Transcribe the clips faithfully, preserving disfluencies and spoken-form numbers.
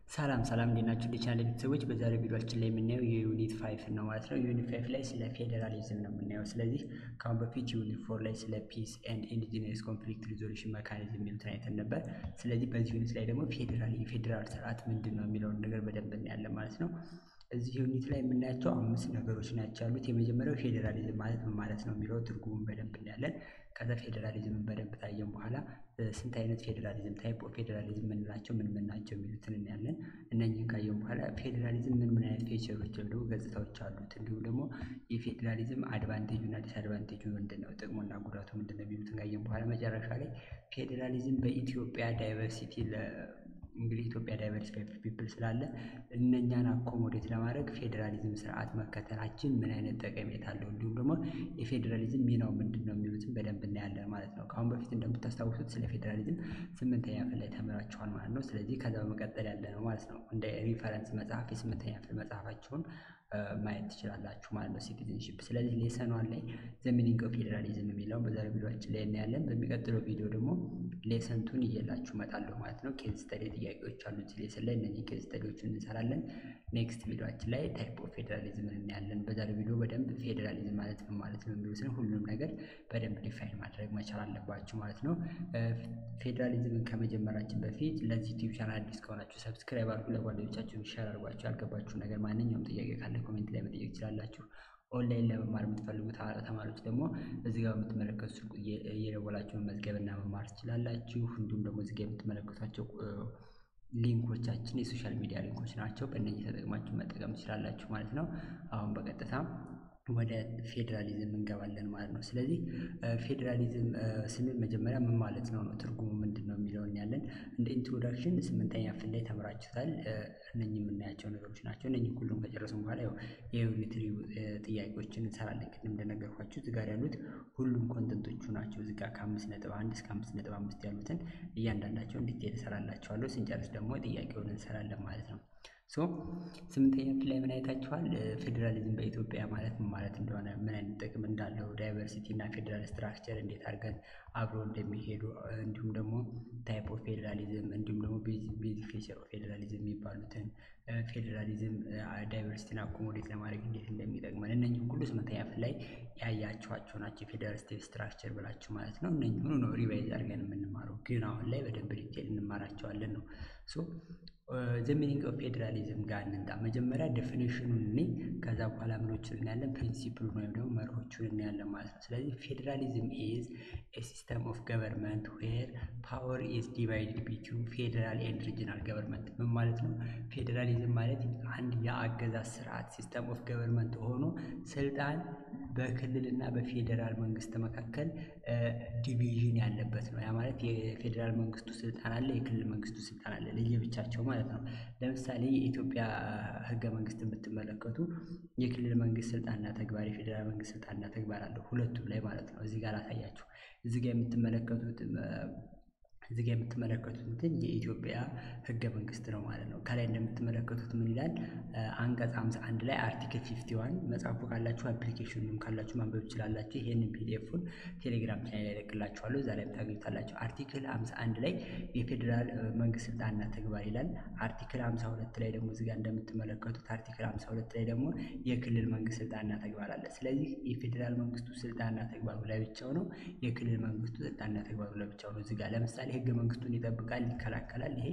ሰላም ሰላም እንዴናችሁ ዲቻናል ቤተሰቦች በዛሬው ቪዲዮአችን ላይ የምናየው የዩኒት ፋይቭ ነው ማለት ነው። ዩኒት ፋይቭ ላይ ስለ ፌደራሊዝም ነው የምናየው። ስለዚህ ካሁን በፊት ዩኒት ፎር ላይ ስለ ፒስ ኤንድ ኢንዲጂነስ ኮንፍሊክት ሪዞሉሽን ሜካኒዝም የሚሉትን አይተን ነበር። ስለዚህ በዚህ ዩኒት ላይ ደግሞ ፌደራል የፌደራል ስርዓት ምንድነው የሚለውን ነገር በደንብ እናያለን ማለት ነው። እዚህ ዩኒት ላይ የምናያቸው አምስት ነገሮች ናቸው ያሉት። የመጀመሪያው ፌደራሊዝም ማለት ምን ማለት ነው የሚለው ትርጉሙን በደንብ እናያለን። ከዛ ፌደራሊዝምን በደንብ ታየን በኋላ ስንት አይነት ፌደራሊዝም ታይፕ ኦፍ ፌደራሊዝም ምንላቸው ምን ምን ናቸው የሚሉትን እናያለን። እነኚህን ካየን በኋላ ፌደራሊዝም ምን ምን አይነት ፊቸሮች ወይም ደግሞ ገጽታዎች አሉት፣ እንዲሁም ደግሞ የፌደራሊዝም አድቫንቴጁ እና ዲስአድቫንቴጁ ምንድነው፣ ጥቅሙና ጉዳቱ ምንድነው የሚሉትን ካየን በኋላ መጨረሻ ላይ ፌደራሊዝም በኢትዮጵያ ዳይቨርሲቲ እንግዲህ ኢትዮጵያ ዳይቨርሲቲ ፒፕል ስላለ እነኛን አኮሞዴት ለማድረግ ፌደራሊዝም ስርዓት መከተላችን ምን አይነት ጠቀሜታ አለው፣ እንዲሁም ደግሞ የፌደራሊዝም ሚናው ምንድነው የሚሉትን በደንብ እናያለን ማለት ነው። ካሁን በፊት እንደምታስታውሱት ስለ ፌደራሊዝም ስምንተኛ ክፍል ላይ ተምራችኋል ማለት ነው። ስለዚህ ከዛ በመቀጠል ያለ ነው ማለት ነው። እንደ ሪፈረንስ መጽሐፍ የስምንተኛ ክፍል መጽሐፋችሁን ማየት ትችላላችሁ ማለት ነው። ሲቲዝንሺፕ ስለዚህ ሌሰን ዋን ላይ ዘ ሚኒንግ ኦፍ ፌደራሊዝም የሚለውን በዛሬው ቪዲዮአችን ላይ እናያለን። በሚቀጥለው ቪዲዮ ደግሞ ሌሰን ቱን እየላችሁ እመጣለሁ ማለት ነው። ኬዝ ስተዲ ጥያቄዎች አሉት ሌሰን ላይ፣ እነዚህ ኬዝ ስተዲዎችን እንሰራለን። ኔክስት ቪዲዮአችን ላይ ታይፕ ኦፍ ፌደራሊዝም እናያለን። በዛሬው ቪዲዮ በደንብ ፌደራሊዝም ማለት ምን ማለት ነው የሚሉትን ሁሉንም ነገር በደንብ ዲፋይን ማድረግ መቻል አለባችሁ ማለት ነው። ፌደራሊዝምን ከመጀመራችን በፊት ለዚህ ዩቲዩብ ቻናል አዲስ ከሆናችሁ ሰብስክራይብ አድርጉ፣ ለጓደኞቻችሁ ሼር አድርጓችሁ። ያልገባችሁ ነገር ማንኛውም ጥያቄ ካለ ኮሜንት ላይ መጠየቅ ትችላላችሁ። ኦንላይን ለመማር የምትፈልጉ ተማሪዎች ደግሞ እዚህ ጋር የምትመለከቱት ስልክ እየደወላችሁ መመዝገብና መማር ትችላላችሁ። እንዲሁም ደግሞ እዚህ ጋር የምትመለከቷቸው ሊንኮቻችን የሶሻል ሚዲያ ሊንኮች ናቸው። በእነዚህ ተጠቅማችሁ መጠቀም ትችላላችሁ ማለት ነው። አሁን በቀጥታ ወደ ፌደራሊዝም እንገባለን ማለት ነው። ስለዚህ ፌደራሊዝም ስንል መጀመሪያ ምን ማለት ነው ነው ትርጉሙ ምንድነው የሚለውን ያለን እንደ ኢንትሮዳክሽን ስምንተኛ ክፍል ላይ ተምራችሁታል። እነኚህ የምናያቸው ነገሮች ናቸው። እነኚህ ሁሉም ከጨረስን በኋላ ያው የዩኒት ጥያቄዎችን እንሰራለን። ቅድም እንደነገርኳችሁ እዚህ ጋር ያሉት ሁሉም ኮንተንቶቹ ናቸው። እዚህ ጋር ከአምስት ነጥብ አንድ እስከ አምስት ነጥብ አምስት ያሉትን እያንዳንዳቸው እንዲቴል እሰራላችኋለሁ። ስንጨርስ ደግሞ ጥያቄውን እንሰራለን ማለት ነው። ሶ ስምንተኛ ክፍል ላይ ምን አይታችኋል? ፌደራሊዝም በኢትዮጵያ ማለት ምን ማለት እንደሆነ፣ ምን አይነት ጥቅም እንዳለው፣ ዳይቨርሲቲ እና ፌደራል ስትራክቸር እንዴት አድርገን አብሮ እንደሚሄዱ፣ እንዲሁም ደግሞ ታይፕ ኦፍ ፌደራሊዝም፣ እንዲሁም ደግሞ ቤዚክ ፊቸር ኦፍ ፌደራሊዝም የሚባሉትን ፌደራሊዝም ዳይቨርሲቲን አኮሞዴት ለማድረግ እንዴት እንደሚጠቅመን እነኚህ ሁሉ ስምንተኛ ክፍል ላይ ያያችኋቸው ናቸው። የፌደራል ስቴት ስትራክቸር ብላችሁ ማለት ነው። እነኚህ ሁሉ ነው ሪቫይዝ አድርገን የምንማረው፣ ግን አሁን ላይ በደንብ ዲቴል እንማራቸዋለን ነው። ሶ ዘ ሚኒንግ ኦፍ ፌደራሊዝም ጋር እንምጣ። መጀመሪያ ዴፊኒሽኑን እኔ ከዛ በኋላ ምኖችን እናያለን፣ ፕሪንሲፕሉን ወይም ደግሞ መርሆቹን እናያለን ማለት ነው። ስለዚህ ፌደራሊዝም ኢዝ ኤ ሲስተም ኦፍ ገቨርንመንት ዌር ፓወር ኢዝ ዲቫይድድ ቢትዊን ፌደራል ኤንድ ሪጂናል ገቨርንመንት። ምን ማለት ነው? ፌደራሊዝም ማለት አንድ የአገዛዝ ስርዓት ሲስተም ኦፍ ገቨርንመንት ሆኖ ስልጣን በክልልና በፌደራል መንግስት መካከል ዲቪዥን ያለበት ነው። ያ ማለት የፌደራል መንግስቱ ስልጣን አለ፣ የክልል መንግስቱ ስልጣን አለ ለየብቻቸው ማለት ነው። ለምሳሌ የኢትዮጵያ ህገ መንግስት ብትመለከቱ የክልል መንግስት ስልጣንና ተግባር፣ የፌደራል መንግስት ስልጣንና ተግባር አለው ሁለቱም ላይ ማለት ነው። እዚህ ጋር ላሳያችሁ። እዚህ ጋር የምትመለከቱት እዚህ ጋር የምትመለከቱት እንትን የኢትዮጵያ ህገ መንግስት ነው ማለት ነው። ከላይ እንደምትመለከቱት ምን ይላል? አንቀጽ ሃምሳ አንድ ላይ አርቲክል ፊፍቲ ዋን መጽሐፉ ካላችሁ አፕሊኬሽኑም ካላችሁ ማንበብ ትችላላችሁ። ይሄንን ፒዲኤፉን ቴሌግራም ቻናል ላይ ልክላችኋለሁ፣ እዛ ላይ ታገኙታላችሁ። አርቲክል ሃምሳ አንድ ላይ የፌደራል መንግስት ስልጣንና ተግባር ይላል። አርቲክል ሃምሳ ሁለት ላይ ደግሞ እዚህ ጋር እንደምትመለከቱት አርቲክል ሃምሳ ሁለት ላይ ደግሞ የክልል መንግስት ስልጣንና ተግባር አለ። ስለዚህ የፌደራል መንግስቱ ስልጣንና ተግባሩ ለብቻው ነው፣ የክልል መንግስቱ ስልጣንና ተግባሩ ለብቻው ነው። እዚህ ጋር ለምሳሌ ህገ መንግስቱን ይጠብቃል፣ ይከላከላል። ይሄ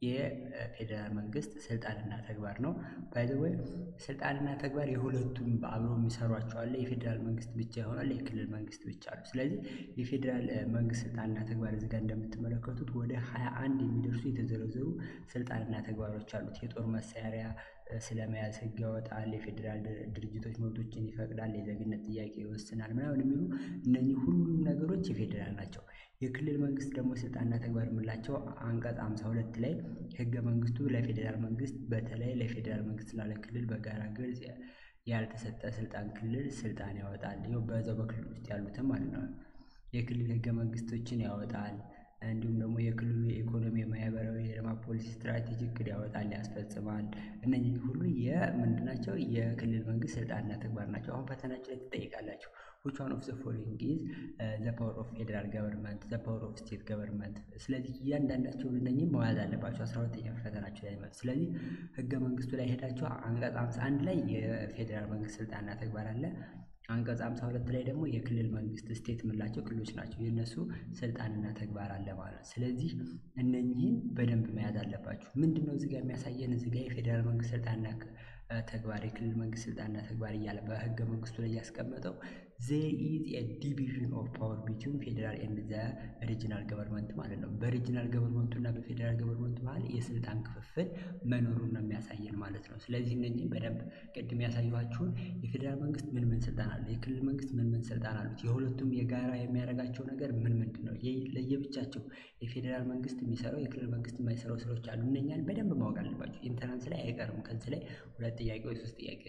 የፌደራል መንግስት ስልጣንና ተግባር ነው። ባይ ዘ ወይ ስልጣንና ተግባር የሁለቱም አብሮ የሚሰሯቸው አለ። የፌደራል መንግስት ብቻ ይሆናል፣ የክልል መንግስት ብቻ ነው። ስለዚህ የፌደራል መንግስት ስልጣንና ተግባር እዚህ ጋር እንደምትመለከቱት ወደ ሀያ አንድ የሚደርሱ የተዘረዘሩ ስልጣንና ተግባሮች አሉት። የጦር መሳሪያ ስለመያዝ ህግ ያወጣል፣ የፌደራል ድርጅቶች መብቶችን ይፈቅዳል፣ የዜግነት ጥያቄ ይወስናል ምናምን የሚሉ እነኚህ ሁሉም ነገሮች የፌደራል ናቸው። የክልል መንግስት ደግሞ ስልጣንና ተግባር የምላቸው አንቀጽ ሃምሳ ሁለት ላይ ህገ መንግስቱ ለፌደራል መንግስት በተለይ ለፌደራል መንግስትና ለክልል በጋራ ግልጽ ያልተሰጠ ስልጣን ክልል ስልጣን ያወጣል። ይኸው በዛው በክልል ውስጥ ያሉትም ማለት ነው። የክልል ህገ መንግስቶችን ያወጣል፣ እንዲሁም ደግሞ የክልሉ የኢኮኖሚ ማህበራዊ የልማት ፖሊሲ ስትራቴጂ እቅድ ያወጣል ያስፈጽማል። እነዚህ ሁሉ የምንድናቸው የክልል መንግስት ስልጣንና ተግባር ናቸው። አሁን ፈተናችሁ ላይ ትጠይቃላችሁ which one of the following is uh, the power of federal government, the power of state government። ስለዚህ እያንዳንዳቸውን እነኚህም መያዝ አለባቸው አስራ ሁለተኛ ፈተናችሁ ላይ ማለት። ስለዚህ ህገ መንግስቱ ላይ ሄዳችሁ አንቀጽ ሃምሳ አንድ ላይ የፌዴራል መንግስት ስልጣንና ተግባር አለ። አንቀጽ ሃምሳ ሁለት ላይ ደግሞ የክልል መንግስት ስቴት የምንላቸው ክልሎች ናቸው የነሱ ስልጣንና ተግባር አለ ማለት። ስለዚህ እነኚህን በደንብ መያዝ አለባችሁ። ምንድነው እዚህ ጋር የሚያሳየን? እዚህ ጋር የፌዴራል መንግስት ስልጣንና ተግባር የክልል መንግስት ስልጣንና ተግባር እያለ በህገ መንግስቱ ላይ ያስቀመጠው there is a division of power between federal and the regional government ማለት ነው። በሪጂናል ገቨርንመንቱ እና በፌዴራል ገቨርንመንቱ መሀል የስልጣን ክፍፍል መኖሩን ነው የሚያሳየን ማለት ነው። ስለዚህ እነኚህን በደንብ ቅድም ያሳየኋችሁን የፌዴራል መንግስት ምን ምን ስልጣን አለው፣ የክልል መንግስት ምን ምን ስልጣን አሉት፣ የሁለቱም የጋራ የሚያደርጋቸው ነገር ምን ምንድን ነው፣ ለየብቻቸው የፌዴራል መንግስት የሚሰራው የክልል መንግስት የማይሰራው ስራዎች አሉ። እነኛን በደንብ ማወቅ አለባቸው። ኢንተራንስ ላይ አይቀርም። ከዚህ ላይ ሁለት ጥያቄ ወይ ሶስት ጥያቄ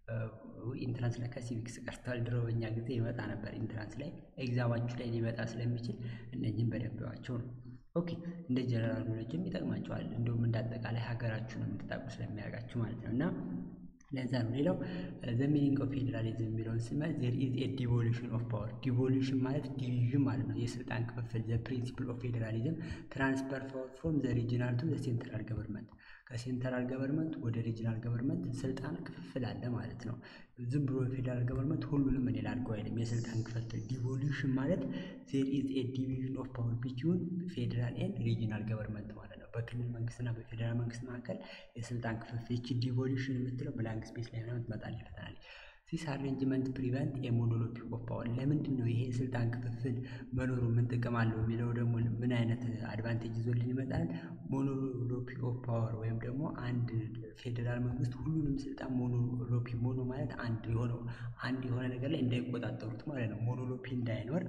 ኢንትራንስ ላይ ከሲቪክስ ቀርቷል። ድሮ በእኛ ጊዜ ይመጣ ነበር። ኢንትራንስ ላይ ኤግዛማችሁ ላይ ሊመጣ ስለሚችል እነዚህን በደንብ ያዋቸው ነው። ኦኬ እንደ ጀነራል ኖሌጅም ይጠቅማቸዋል። እንደውም እንዳጠቃላይ ሀገራችሁን እንድታውቁ ስለሚያደርጋችሁ ማለት ነው። እና ለዛ ነው። ሌላው the meaning of federalism የሚለውን ስናይ there is a devolution of power። devolution ማለት ዲቪዥን ማለት ነው፣ የስልጣን ክፍፍል። the principle of federalism transfer power from the regional to the central government። ከሴንትራል ገቨርንመንት ወደ ሪጂናል ገቨርንመንት ስልጣን ክፍፍል አለ ማለት ነው። ዝም ብሎ ፌደራል ገቨርንመንት ሁሉንም እኔ ላድርገው አይደለም። የስልጣን ክፍፍል ዲቮሉሽን ማለት there is a division of power between federal and regional government ማለት ነው። በክልል መንግስትና በፌደራል መንግስት መካከል የስልጣን ክፍፍል። እቺ ዲቮሉሽን የምትለው ብላንክ ስፔስ ላይ ነው ትመጣለች ፈተና ላይ። this arrangement prevent a monopoly of power። ለምንድን ነው ይሄ የስልጣን ክፍፍል መኖሩ ምን ጥቅም አለው የሚለው ደግሞ ምን አይነት አድቫንቴጅ ይዞልን ይመጣል? monopoly of power ወይም ደግሞ አንድ ፌደራል መንግስት ሁሉንም ስልጣን ሞኖሎፒ ሞኖ ማለት አንድ የሆነው አንድ የሆነ ነገር ላይ እንዳይቆጣጠሩት ማለት ነው። ሞኖሎፒ እንዳይኖር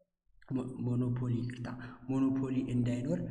ሞኖፖሊ ቅርታ ሞኖፖሊ እንዳይኖር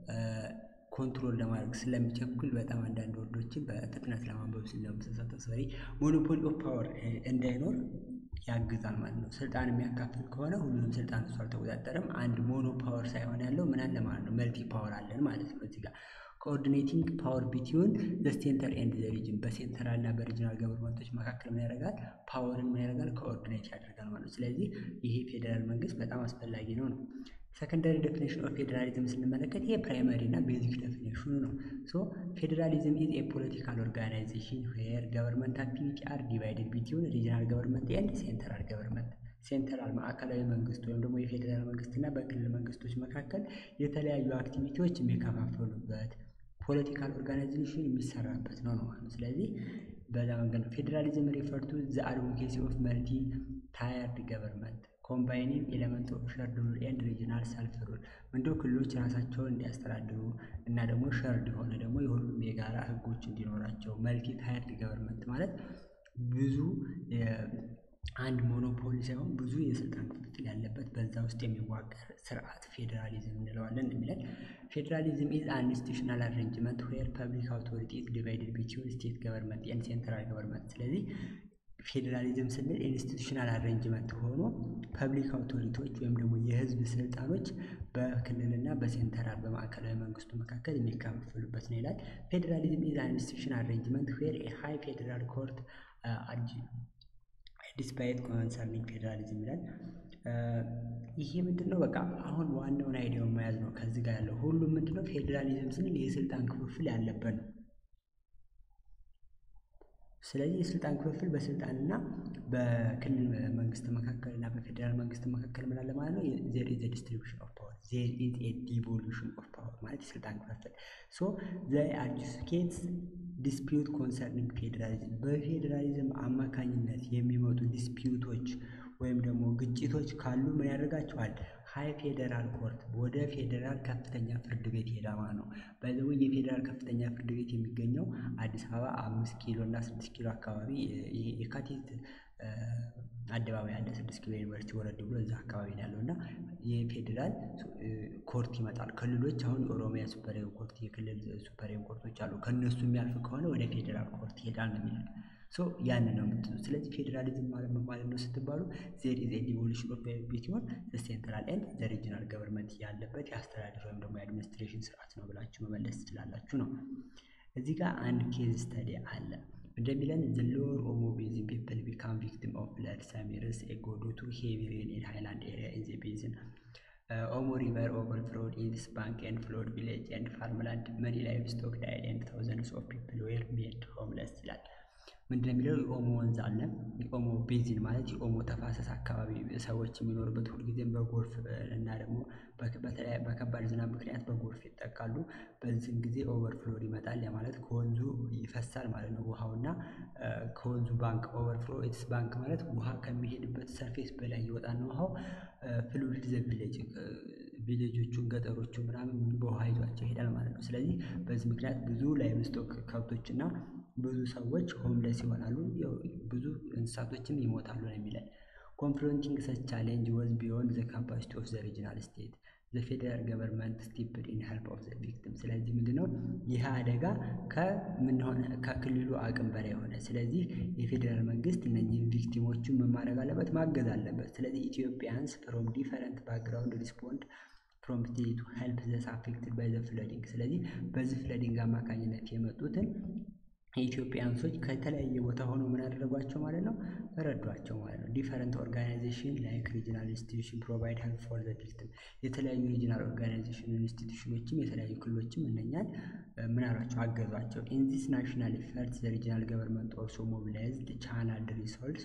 ኮንትሮል ለማድረግ ስለሚቸኩል በጣም አንዳንድ ወርዶችን በፍጥነት ለማንበብ ስለምሰሳተ ሶሪ ሞኖፖሊ ኦፍ ፓወር እንዳይኖር ያግዛል ማለት ነው። ስልጣን የሚያካፍል ከሆነ ሁሉንም ስልጣን እሱ አልተቆጣጠረም። አንድ ሞኖ ፓወር ሳይሆን ያለው ምን አለ ማለት ነው፣ መልቲ ፓወር አለን ማለት ነው። እዚህ ጋር ኮኦርዲኔቲንግ ፓወር ቢትዊን ዘ ሴንተር ኤንድ ዘ ሪጅን፣ በሴንትራል እና በሪጂናል ገቨርንመንቶች መካከል ምን ያደርጋል? ፓወርን ምን ያደርጋል? ኮኦርዲኔት ያደርጋል ማለት ነው። ስለዚህ ይሄ ፌደራል መንግስት በጣም አስፈላጊ ነው ነው ሰከንዳሪ ዴፊኒሽን ኦፍ ፌደራሊዝም ስንመለከት ይሄ ፕራይመሪ እና ቤዚክ ዴፊኒሽኑ ነው። ሶ ፌደራሊዝም ኢዝ ኤ ፖለቲካል ኦርጋናይዜሽን ዌር ገቨርንመንት አክቲቪቲ አር ዲቫይድድ ቢትዊን ሪጂናል ገቨርንመንት ኤንድ ሴንትራል ገቨርንመንት። ሴንትራል ማዕከላዊ መንግስት ወይም ደግሞ የፌደራል መንግስትና በክልል መንግስቶች መካከል የተለያዩ አክቲቪቲዎች የሚከፋፈሉበት ፖለቲካል ኦርጋናይዜሽን የሚሰራበት ነው ነው ማለት ነው። ስለዚህ በዛ መንገድ ፌደራሊዝም ሪፈር ቱ ዘ አድቮኬሲ ኦፍ መልቲ ታየርድ ገቨርንመንት ኮምባይኒንግ ኤሌመንት ኦፍ ሸርድ ሩል ኤንድ ሪጂናል ሰልፍ ሩል። ምንድነው ክልሎች ራሳቸውን እንዲያስተዳድሩ እና ደግሞ ሸርድ የሆነ ደግሞ የሁሉም የጋራ ህጎች እንዲኖራቸው። መልቲ ታየርድ ገቨርንመንት ማለት ብዙ አንድ ሞኖፖሊ ሳይሆን ብዙ የስልጣን ክፍፍል ያለበት በዛ ውስጥ የሚዋቀር ስርዓት ፌደራሊዝም እንለዋለን የሚለን። ፌደራሊዝም ኢዝ አን ኢንስቲቱሽናል አሬንጅመንት ዌር ፐብሊክ አውቶሪቲ ኢዝ ዲቫይድድ ቢትዊን ስቴት ገቨርንመንት ኤንድ ሴንትራል ገቨርንመንት። ስለዚህ ፌደራሊዝም ስንል ኢንስቲቱሽናል አሬንጅመንት ሆኖ ፐብሊክ አውቶሪቲዎች ወይም ደግሞ የህዝብ ስልጣኖች በክልልና በሴንትራል በማዕከላዊ መንግስቱ መካከል የሚከፋፈሉበት ነው ይላል። ፌደራሊዝም ኢዝ አን ኢንስቲቱሽናል አሬንጅመንት ዌር ኤ ሃይ ፌደራል ኮርት አጅ ዲስፓይት ኮንሰርኒንግ ፌደራሊዝም ይላል። ይሄ ምንድነው? በቃ አሁን ዋናውን አይዲያውን መያዝ ነው። ከዚህ ጋር ያለው ሁሉም ምንድነው? ፌደራሊዝም ስንል የስልጣን ክፍፍል ያለበት ነው። ስለዚህ የስልጣን ክፍፍል በስልጣንና በክልል መንግስት መካከል እና በፌደራል መንግስት መካከል ምን አለ ማለት ነው? there is a distribution of power, there is a devolution of power ማለት የስልጣን ክፍፍል። so they adjudicate dispute concerning federalism በፌደራሊዝም አማካኝነት የሚመጡ ዲስፒዩቶች ወይም ደግሞ ግጭቶች ካሉ ምን ያደርጋቸዋል? ሃይ ፌደራል ኮርት ወደ ፌደራል ከፍተኛ ፍርድ ቤት ይሄዳል ማለት ነው። በዚህ የፌደራል ከፍተኛ ፍርድ ቤት የሚገኘው አዲስ አበባ አምስት ኪሎ እና ስድስት ኪሎ አካባቢ የካቲት አደባባይ አለ። ስድስት ኪሎ ዩኒቨርሲቲ ወረድ ብሎ እዛ አካባቢ ነው ያለውና የፌደራል ኮርት ይመጣል። ክልሎች አሁን የኦሮሚያ ሱፕሪም ኮርት የክልል ሱፕሪም ኮርቶች አሉ። ከነሱ የሚያልፍ ከሆነ ወደ ፌደራል ኮርት ይሄዳል ነው የሚለው። ሶ ያንን ነው የምትሉት። ስለዚህ ፌዴራሊዝም ማለት ምን ማለት ነው ስትባሉ there is a devolution of between the central and the regional government ያለበት የአስተዳደር ወይም ደግሞ የአድሚኒስትሬሽን ስርዓት ነው ብላችሁ መመለስ ትችላላችሁ ነው። እዚህ ጋር አንድ ኬዝ ስተዲ አለ እንደሚለን the lower Omo basin people become victim of flood summaries go due to heavy rain in highland area in the basin. uh, Omo river overflowed its bank and flowed village and farmland. Many livestock died and thousands of people were made homeless ይላል። ምንድነው የሚለው ኦሞ ወንዝ አለ። ኦሞ ቤዚን ማለት የኦሞ ተፋሰስ አካባቢ ሰዎች የሚኖርበት ሁልጊዜም በጎርፍ እና ደግሞ በከባድ ዝናብ ምክንያት በጎርፍ ይጠቃሉ። በዚህ ጊዜ ኦቨርፍሎ ይመጣል ማለት ከወንዙ ይፈሳል ማለት ነው ውሃውና ከወንዙ ባንክ ኦቨርፍሎ ኢትስ ባንክ ማለት ውሃ ከሚሄድበት ሰርፌስ በላይ ይወጣና ውሃው ፍሉድ ዘ ቪሌጅ ቪሌጆቹን ገጠሮቹ ምናምን በውሃ ይዟቸው ይሄዳል ማለት ነው። ስለዚህ በዚህ ምክንያት ብዙ ላይቭስቶክ ከብቶችና ብዙ ሰዎች ሆምለስ ይሆናሉ፣ ብዙ እንስሳቶችም ይሞታሉ ነው የሚለው። confronting such challenge was beyond the capacity of the regional state. The federal government stepped in help of the victims. ስለዚህ ምንድነው ይህ አደጋ ከምን ሆነ ከክልሉ አቅም በላይ ሆነ። ስለዚህ የፌደራል መንግስት እነኚህ ቪክቲሞቹን መማረግ አለበት፣ ማገዝ አለበት። ስለዚህ ኢትዮጵያንስ from different background respond promptly to help those affected by the flooding. ስለዚህ በዚህ ፍለዲንግ አማካኝነት የመጡትን ኢትዮጵያንሶች ከተለያየ ቦታ ሆኖ ምን አደረጓቸው ማለት ነው ረዷቸው ማለት ነው። ዲፈረንት ኦርጋናይዜሽን ላይክ ሪጂናል ኢንስቲትዩሽን ፕሮቫይድ ሄልፕ ፎር ዘ ቪክቲም። የተለያዩ ሪጂናል ኦርጋናይዜሽን ኢንስቲትዩሽኖችም የተለያዩ ክልሎችም እነኛን ምን አሏቸው አገዟቸው። ኢን ዚስ ናሽናል ኢፈርት ዘ ሪጂናል ገቨርንመንት ኦልሶ ሞቢላይዝድ ቻናልድ ሪሶርስ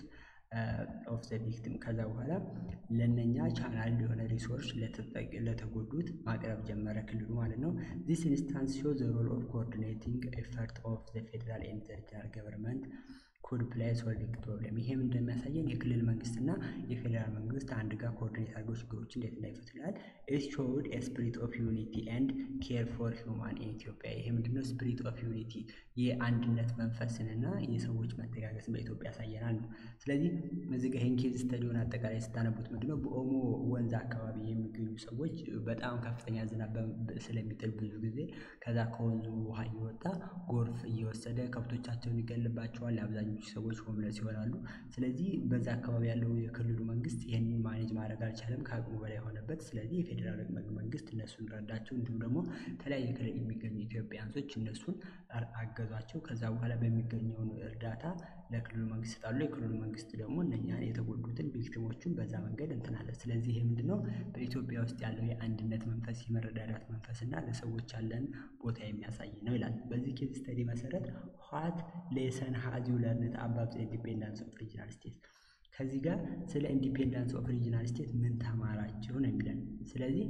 ኦፍ ዘ ቪክቲም። ከዛ በኋላ ለነኛ ቻናል የሆነ ሪሶርስ ለተጎዱት ማቅረብ ጀመረ ክልሉ ማለት ነው። ዚስ ኢንስታንስ ሾው ዘ ሮል ኦፍ ኮኦርዲኔቲንግ ኤፈርት ኦፍ ዘ ፌደራል ኤንድ ዘ ሪጂናል ገቨርንመንት ኮድ ፕላይ ሶልቪንግ ፕሮብለም። ይሄም እንደሚያሳየን የክልል መንግስትና የፌደራል መንግስት አንድ ጋር ኮኦርዲኔት አድርገው ችግሮችን እንዴት እንዳይፈቱ ይላል። ኢት ሾውድ ኤ ስፒሪት ኦፍ ዩኒቲ ኤንድ ኬር ፎር ሂውማን ኢን ኢትዮጵያ። ይሄ ምንድነው ስፒሪት ኦፍ ዩኒቲ የአንድነት መንፈስንና የሰዎች መተጋገዝን በኢትዮጵያ ያሳየናል ነው። ስለዚህ እዚህ ጋር ይሄን ኬዝ ስተዲውን አጠቃላይ ስታነቡት ምንድነው በኦሞ ወንዝ አካባቢ የሚገኙ ሰዎች በጣም ከፍተኛ ዝናብ ስለሚጥል ብዙ ጊዜ ከዛ ከወንዙ ውሃ እየወጣ ጎርፍ እየወሰደ ከብቶቻቸውን ይገልባቸዋል። አብዛኞቹ ሰዎች ሆምለስ ይሆናሉ። ስለዚህ በዛ አካባቢ ያለው የክልሉ መንግስት ይሄንን ማኔጅ ማድረግ አልቻለም፣ ከአቅሙ በላይ ሆነበት። ስለዚህ የፌደራል መንግስት እነሱን ረዳቸው፣ እንዲሁም ደግሞ ተለያየ ክልል የሚገኙ ኢትዮጵያንሶች እነሱን አገዟቸው። ከዛ በኋላ በሚገኘውን እርዳታ ለክልሉ መንግስት ይሰጣሉ። የክልሉ መንግስት ደግሞ እነኛን የተጎዱትን ቪክቲሞቹን በዛ መንገድ እንትን አለ። ስለዚህ ይሄ ምንድነው በኢትዮጵያ ውስጥ ያለው የአንድነት መንፈስ የመረዳዳት መንፈስና ለሰዎች ያለን ቦታ የሚያሳይ ነው ይላል። በዚህ ኬዝ ስተዲ መሰረት what lesson has you learned about the independence of regional state? ከዚህ ጋር ስለ ኢንዲፔንደንስ ኦፍ ሪጂናል ስቴት ምን ተማራችሁ ነው የሚለን። ስለዚህ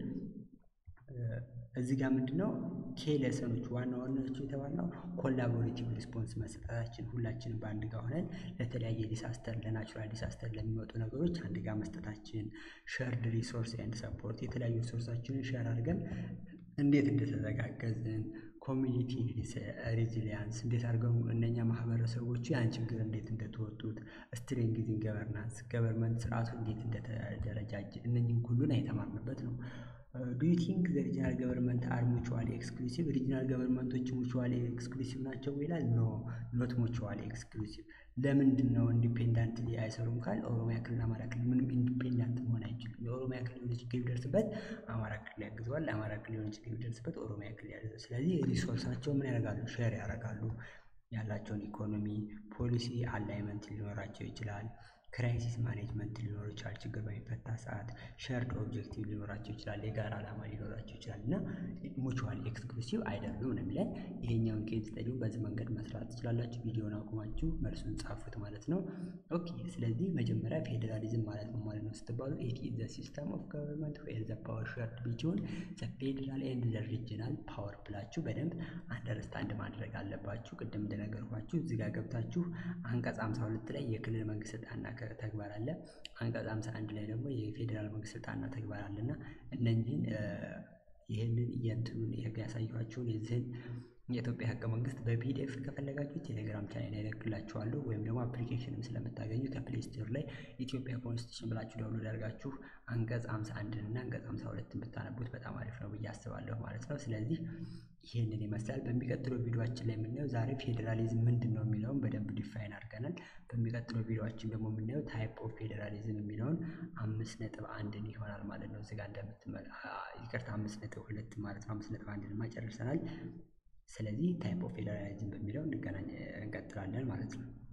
እዚህ ጋር ምንድነው ኬ ሌሰኖች ዋና ዋናዎቹ የተባለው ኮላቦሬቲቭ ሪስፖንስ መስጠታችን፣ ሁላችንም በአንድ ጋር ሆነን ለተለያየ ዲሳስተር ለናቹራል ዲሳስተር ለሚመጡ ነገሮች አንድ ጋር መስጠታችን፣ ሸርድ ሪሶርስ ኤንድ ሰፖርት የተለያዩ ሪሶርሳችንን ሼር አድርገን እንዴት እንደተዘጋገዝን፣ ኮሚኒቲ ሬዚሊያንስ እንዴት አድርገው እነኛ ማህበረሰቦች ያን ችግር እንዴት እንደተወጡት፣ ስትሬንግዚንግ ገቨርናንስ ገቨርንመንት ስርዓቱ እንዴት እንደተደረጃጀ እነኚህን ሁሉን የተማርንበት ነው። ዱ ዩ ቲንክ ዘ ሪጂናል ገቨርንመንት አር ሙቹዋሊ ኤክስክሉሲቭ? ሪጂናል ገቨርንመንቶች ሙቹዋሊ ኤክስክሉሲቭ ናቸው ይላል። ኖ ኖት ሙቹዋሊ ኤክስክሉሲቭ። ለምንድን ነው ኢንዲፔንደንትሊ አይሰሩም ካል ኦሮሚያ ክልል አማራ ክልል ምንም ኢንዲፔንደንት መሆን አይችልም። የኦሮሚያ ክልል የሆነ ችግር ቢደርስበት አማራ ክልል ያግዘዋል፣ አማራ ክልል የሆነ ችግር ቢደርስበት ኦሮሚያ ክልል ያግዘዋል። ስለዚህ ሪሶርሳቸው ምን ያደርጋሉ? ሼር ያደርጋሉ። ያላቸውን ኢኮኖሚ ፖሊሲ አላይመንት ሊኖራቸው ይችላል። ክራይሲስ ማኔጅመንት ሊኖር ይችላል። ችግር በሚፈታ ሰዓት ሸርድ ኦብጀክቲቭ ሊኖራቸው ይችላል። የጋራ ዓላማ ሊኖራቸው ይችላል እና ሙቹዋሊ ኤክስክሉሲቭ አይደሉም ነው የሚለን። ይሄኛውን ኬዝ ስተዲውን በዚህ መንገድ መስራት ትችላላችሁ። ቪዲዮውን አቁማችሁ መልሱን ጻፉት ማለት ነው። ኦኬ። ስለዚህ መጀመሪያ ፌዴራሊዝም ማለት ነው ማለት ነው ስትባሉ ኢት ኢዝ ዘ ሲስተም ኦፍ ገቨርንመንት ዌር ዘ ፓወር ሼርድ ቢትዊን ዘ ፌዴራል ኤንድ ዘ ሪጂናል ፓወር ብላችሁ በደንብ አንደርስታንድ ማድረግ አለባችሁ። ቅድም እንደነገርኳችሁ እዚህ ጋር ገብታችሁ አንቀጽ ሃምሳ ሁለት ላይ የክልል መንግስት ስልጣንና ተግባር አለ። አንቀጽ ሃምሳ አንድ ላይ ደግሞ የፌደራል መንግስት ስልጣንና ተግባር አለና እነኚህን ይሄንን የእንትኑን ያሳያችሁን የዚህን የኢትዮጵያ ህገ መንግስት በፒዲኤፍ ከፈለጋችሁ ቴሌግራም ቻናል ላይ ልክላችኋለሁ ወይም ደግሞ አፕሊኬሽንም ስለምታገኙ ከፕሌይ ስቶር ላይ ኢትዮጵያ ኮንስቲቱሽን ብላችሁ ዳውንሎድ አድርጋችሁ አንቀጽ ሃምሳ አንድ እና አንቀጽ ሃምሳ ሁለት ብታነቡት በጣም አሪፍ ነው ብዬ አስባለሁ ማለት ነው። ስለዚህ ይሄንን ይመስላል። በሚቀጥለው ቪዲዮአችን ላይ የምናየው ዛሬ ፌዴራሊዝም ምንድነው የሚለውን በደንብ ዲፋይን አድርገናል። በሚቀጥለው ቪዲዮአችን ደግሞ የምናየው ታይፕ ኦፍ ፌዴራሊዝም የሚለውን አምስት ነጥብ አንድን ይሆናል ማለት ነው። እዚህ ጋር እንደምትመለ ይቅርታ አምስት ነጥብ ሁለት ማለት ነው። አምስት ነጥብ አንድን ማጨርሰናል። ስለዚህ ታይፕ ኦፍ ፌዴራሊዝም በሚለው እንገናኝ እንቀጥላለን ማለት ነው።